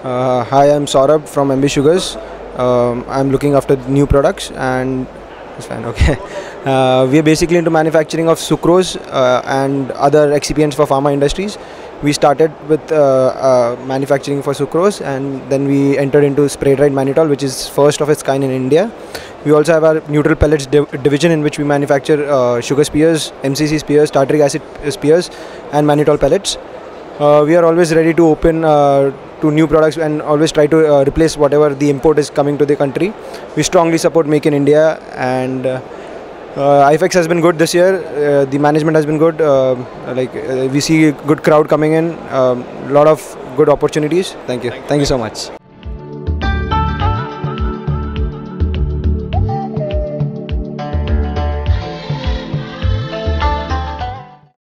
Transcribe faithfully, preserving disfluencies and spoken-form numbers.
Uh, hi, I'm Saurabh from M B Sugars. Um, I'm looking after new products and it's fine. Okay. Uh, we are basically into manufacturing of sucrose uh, and other excipients for pharma industries. We started with uh, uh, manufacturing for sucrose, and then we entered into spray dried mannitol, which is first of its kind in India. We also have our neutral pellets div division, in which we manufacture uh, sugar spears, M C C spears, tartaric acid spears, and mannitol pellets. Uh, we are always ready to open uh, to new products and always try to uh, replace whatever the import is coming to the country. We strongly support Make in India, and uh, uh, I F X has been good this year. Uh, the management has been good. Uh, like uh, we see a good crowd coming in, a um, lot of good opportunities. Thank you. Thank you so much.